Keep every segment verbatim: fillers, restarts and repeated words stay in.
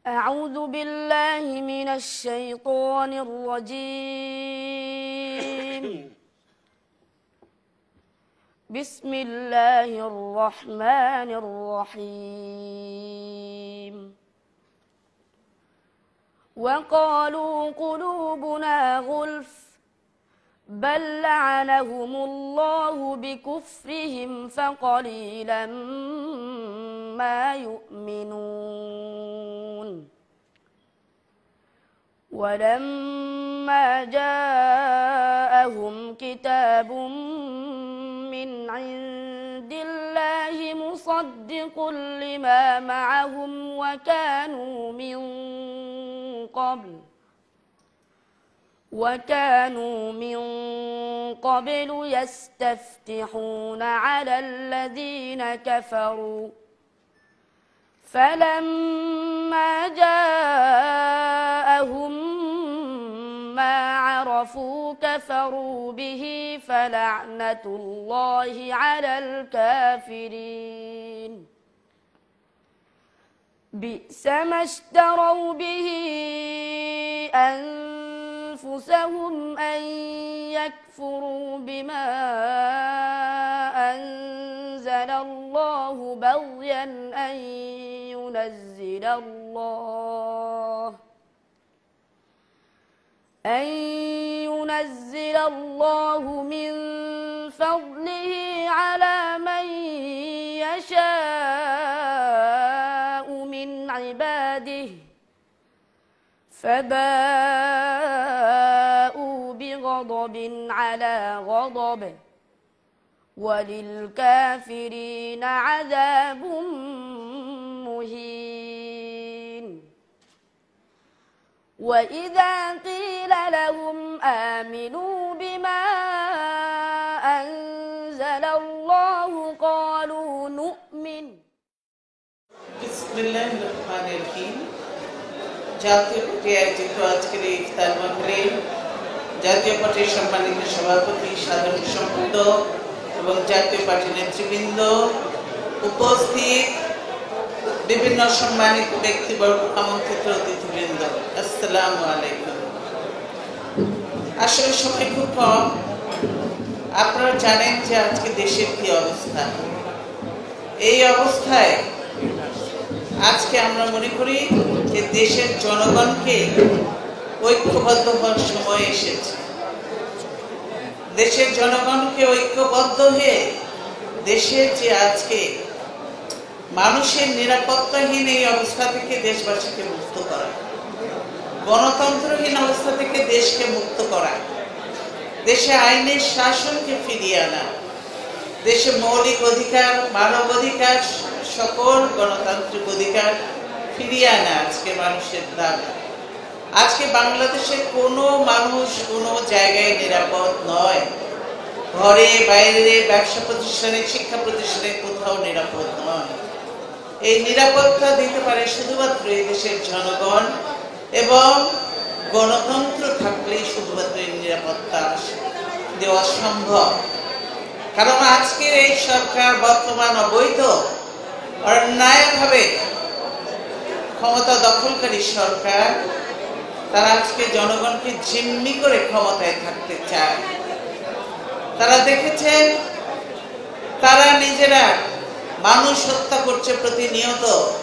أعوذ بالله من الشيطان الرجيم بسم الله الرحمن الرحيم وقالوا قلوبنا غلف بل لعنهم الله بكفرهم فقليلا ما يؤمنون ولما جاءهم كتاب من عند الله مصدق لما معهم وكانوا من قبل وكانوا من قبل يستفتحون على الذين كفروا فلما جاءهم ما عرفوا كفروا به فلعنة الله على الكافرين بئس ما اشتروا به أنفسهم أن يكفروا بما أنزل الله بغيا أن ينزل الله أن ينزل الله من فضله على من يشاء من عباده فباءوا بغضب على غضب وللكافرين عذاب مهين وإذا قيل لهم آمنوا بما أنزل الله قالوا نؤمن بسم الله الرحمن الرحيم জাতীয় পার্টি আয়োজিত আজকের এই ইফতার মাহফিলে জাতীয় পার্টির সম্মানিত সভাপতি সাধারণ সম্পাদক এবং জাতীয় পার্টির নেতৃবৃন্দ উপস্থিত বিভিন্ন সম্মানিত ব্যক্তিবর্গ আমন্ত্রিত অতিথিবৃন্দ আসসালামু আলাইকুম। আসলে সময় খুব কম, আপনারা জানেন যে আজকে দেশের কি অবস্থা। এই অবস্থায় আজকে আমরা মনে করি যে দেশের জনগণকে ঐক্যবদ্ধ হওয়ার সময় এসেছে। দেশের জনগণকে ঐক্যবদ্ধ হয়ে দেশের যে আজকে মানুষের নিরাপত্তাহীন এই অবস্থা থেকে দেশবাসীকে মুক্ত করা, গণতন্ত্রহীন অবস্থা থেকে দেশকে মুক্ত করা, দেশে আইনের শাসনকে ফিরিয়ে আনা, দেশে মৌলিক অধিকার, মানব অধিকার, সকল গণতান্ত্রিক অধিকার ফিরিয়ে আনা আজকে মানুষের দাবি। আজকে বাংলাদেশের কোনো মানুষ কোনো জায়গায় নিরাপদ নয়, ঘরে বাইরে ব্যবসা প্রতিষ্ঠানে শিক্ষা প্রতিষ্ঠানে কোথাও নিরাপদ নয়। এই নিরাপত্তা দিতে পারে শুধুমাত্র এই দেশের জনগণ এবং গণতন্ত্র থাকলেই শুধুমাত্র এই নিরাপত্তা দেওয়া সম্ভব। কারণ আজকের এই সরকার বর্তমান অবৈধ অন্যায়ভাবে ক্ষমতা দখলকারী সরকার, তারা আজকে জনগণকে জিম্মি করে ক্ষমতায় থাকতে চায়। তারা দেখেছেন তারা নিজেরা মানুষ হত্যা করছে প্রতিনিয়ত।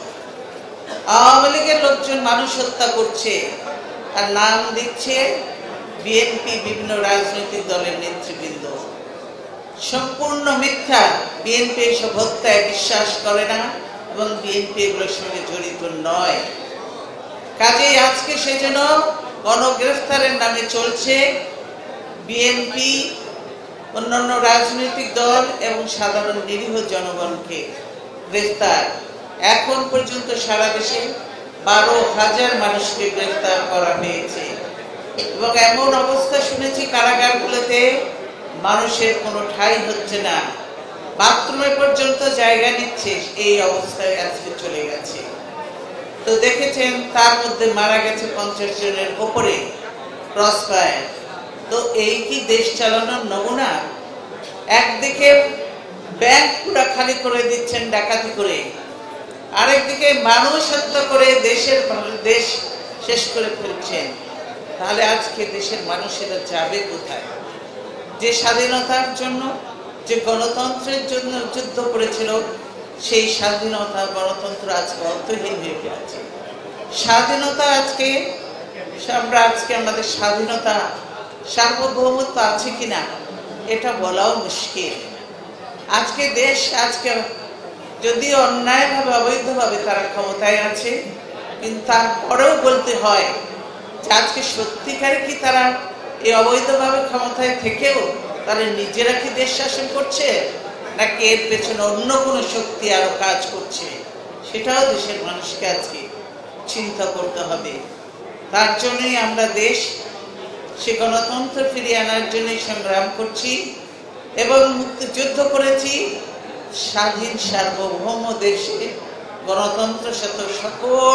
আওয়ামী লীগের লোকজন মানুষ হত্যা করছে আর নাম দিচ্ছে বিএনপি, বিভিন্ন রাজনৈতিক দলের নেতৃবৃন্দ। সম্পূর্ণ মিথ্যা। বিএনপি এসব হত্যায় বিশ্বাস করে না এবং বিএনপি এগুলোর সঙ্গে জড়িত নয়। কাজেই আজকে সেজন্য গণগ্রেফতারের নামে চলছে বিএনপি, অন্যান্য রাজনৈতিক দল এবং সাধারণ নিরীহ জনগণকে গ্রেফতার। এখন পর্যন্ত সারা দেশে বারো হাজার মানুষকে গ্রেফতার করা হয়েছে এবং এমন অবস্থা শুনেছি কারাগারগুলোতে মানুষের কোনো ঠাঁই হচ্ছে না, বাথরুমে পর্যন্ত জায়গা নিচ্ছে। এই অবস্থায় আজকে চলে গেছে। তো দেখেছেন তার মধ্যে মারা গেছে পঞ্চাশ জনের উপরে ক্রস ফায়ার। তো এই কি দেশ চালানোর নমুনা? একদিকে ব্যাংক পুরো খালি করে দিচ্ছেন ডাকাতি করে, আরেকদিকে মানুষ হত্যা করে দেশের দেশ শেষ করে ফেলছেন। তাহলে আজকে দেশের মানুষেরা যাবে কোথায়? যে স্বাধীনতার জন্য, যে গণতন্ত্রের জন্য যুদ্ধ করেছিল, সেই স্বাধীনতা গণতন্ত্র আজকে অর্থহীন হয়ে গেছে। স্বাধীনতা আজকে আমরা আজকে আমাদের স্বাধীনতা সার্বভৌমত্ব আছে কিনা এটা বলাও মুশকিল। আজকে দেশ আজকে যদি অন্যায়ভাবে অবৈধভাবে তারা ক্ষমতায় আছে, কিন্তু তারপরেও বলতে হয় যে আজকে সত্যিকারে কি তারা এই অবৈধভাবে ক্ষমতায় থেকেও তারা নিজেরা কি দেশ শাসন করছে, নাকি এর পেছনে অন্য কোনো শক্তি আরো কাজ করছে, সেটাও দেশের মানুষকে আজকে চিন্তা করতে হবে। তার জন্যই আমরা দেশ সে গণতন্ত্র ফিরিয়ে আনার জন্য সংগ্রাম করছি এবং মুক্তিযুদ্ধ করেছি। স্বাধীন সার্বভৌম দেশে গণতন্ত্র সহ সকল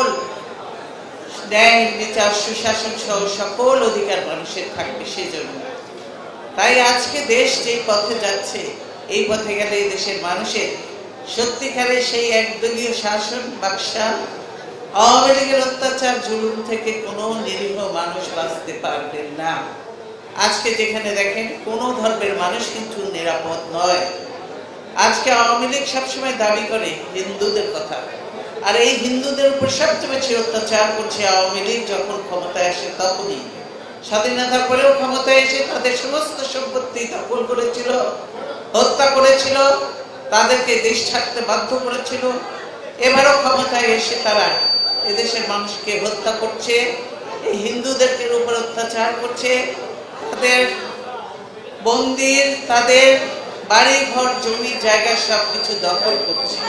ন্যায় বিচার সুশাসন সহ সকল অধিকার মানুষের থাকবে সেজন্য। তাই আজকে দেশ যে পথে যাচ্ছে, এই পথে গেলে এই দেশের মানুষের সত্যিকারে সেই একদলীয় শাসন বাকশাল আওয়ামী লীগের অত্যাচার জুলুম থেকে কোনো নিরীহ মানুষ বাঁচতে পারবেন না। আজকে যেখানে দেখেন কোন ধর্মের মানুষ কিন্তু নিরাপদ নয়। আজকে আওয়ামী লীগ সবসময় দাবি করে হিন্দুদের কথা, আর এই হিন্দুদের উপর সবচেয়ে বেশি অত্যাচার করছে আওয়ামী লীগ। যখন ক্ষমতায় আসে তখনই, স্বাধীনতার পরেও ক্ষমতায় এসে তাদের সমস্ত সম্পত্তি দখল করেছিল, হত্যা করেছিল, তাদেরকে দেশ ছাড়তে বাধ্য করেছিল। এবারও ক্ষমতায় এসে তারা এদেশের মানুষকে হত্যা করছে, এই হিন্দুদেরকে উপর অত্যাচার করছে, তাদের মন্দির, তাদের বাড়ি ঘর জমি জায়গা সবকিছু দখল করছে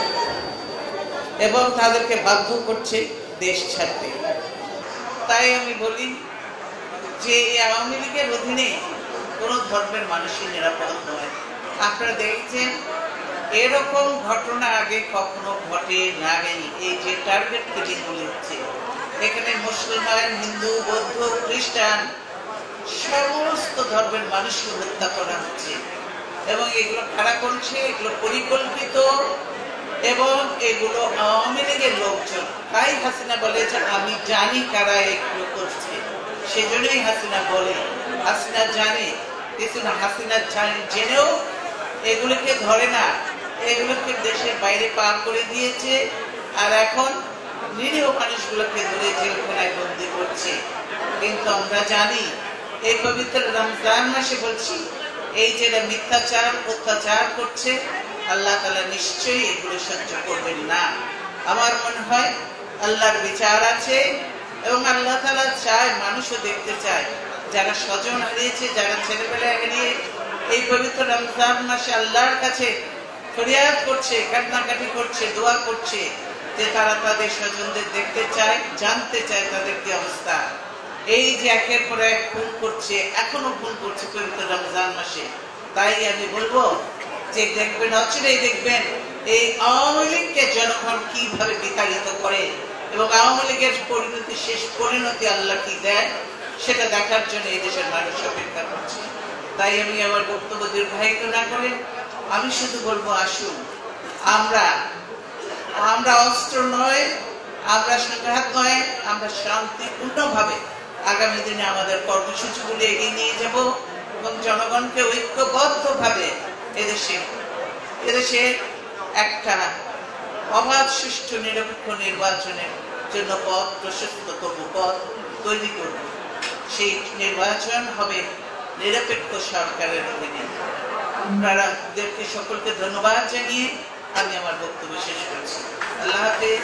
এবং তাদেরকে বাধ্য করছে দেশ ছাড়তে। তাই আমি বলি যে আওয়ামী লীগের অধীনে কোন ধর্মের মানুষই নিরাপদ নয়। আপনারা দেখছেন এরকম ঘটনা আগে কখনো ঘটে না। এই যে টার্গেট কিলিং গুলি হচ্ছে, এখানে মুসলমান, হিন্দু, বৌদ্ধ, খ্রিস্টান সমস্ত ধর্মের মানুষকে হত্যা করা হচ্ছে এবং এগুলো কারা করছে? এগুলো পরিকল্পিত এবং এগুলো আওয়ামী লীগের লোকজন। তাই হাসিনা বলে যে আমি জানি কারা এগুলো করছে, সেজন্যই হাসিনা বলে। হাসিনা জানে, কিন্তু হাসিনা জেনেও এগুলোকে ধরে না, এগুলোকে দেশের বাইরে পার করে দিয়েছে আর এখন নিরীহ মানুষগুলোকে ধরে জেলখানায় বন্দি করছে। কিন্তু আমরা জানি এই পবিত্র রমজান মাসে বলছি, এই যে মিথ্যাচার অত্যাচার করছে, আল্লাহ তাআলা নিশ্চয়ই এগুলো সহ্য করবেন না। আমার মনে হয় আল্লাহর বিচার আছে এবং আল্লাহ তাআলা চায়, মানুষও দেখতে চায়, যারা স্বজন হারিয়েছে, যারা ছেলেবেলায় হারিয়ে এই পবিত্র রমজান মাসে আল্লাহর কাছে ফরিয়াদ করছে, কান্নাকাটি করছে, দোয়া করছে, যে তারা তাদের স্বজনদের দেখতে চায়, জানতে চায় তাদের কি অবস্থা। এই যে একের পর এক খুন করছে, এখনো খুন করছে পবিত্র রমজান মাসে। তাই আমি বলবো যে দেখবেন, অচিরেই দেখবেন এই আওয়ামী লীগকে জনগণ কিভাবে বিতাড়িত করে এবং আওয়ামী লীগের পরিণতি, শেষ পরিণতি আল্লাহ কি দেয় সেটা দেখার জন্য এই দেশের মানুষ অপেক্ষা করছে। তাই আমি আমার বক্তব্য দীর্ঘায়িত না করে আমি শুধু বলবো, আসুন আমরা আমরা অস্ত্র নয়, আমরা সংঘাত নয়, আমরা শান্তিপূর্ণভাবে আগামী দিনে আমাদের কর্মসূচিগুলি এগিয়ে নিয়ে যাব এবং জনগণকে ঐক্যবদ্ধভাবে এদেশে এদেশে একটা অবাধ, সুষ্ঠু, নিরপেক্ষ নির্বাচনের জন্য পথ প্রশস্ত করব, পথ তৈরি করব। সেই নির্বাচন হবে নিরপেক্ষ সরকারের অধীনে। আপনাদেরকে সকলকে ধন্যবাদ জানিয়ে আমি আমার বক্তব্য শেষ করছি। আল্লাহ হাফেজ।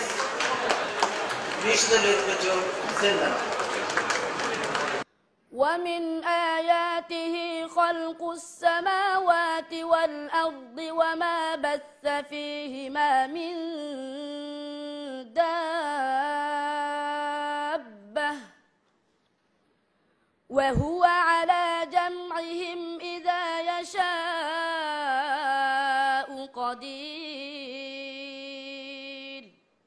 বিশ্বদলীয় জোট জিন্দাবাদ। ومن آياته خلق السماوات والأرض وما بث فيهما من دابة وهو على جمعهم إذا يشاء قدير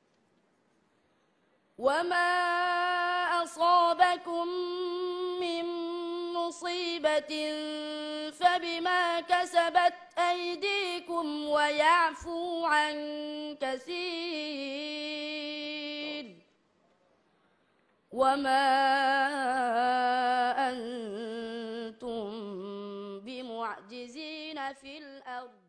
وما أصابكم من مصيبة فبما كسبت أيديكم ويعفو عن كثير وما أنتم بمعجزين في الأرض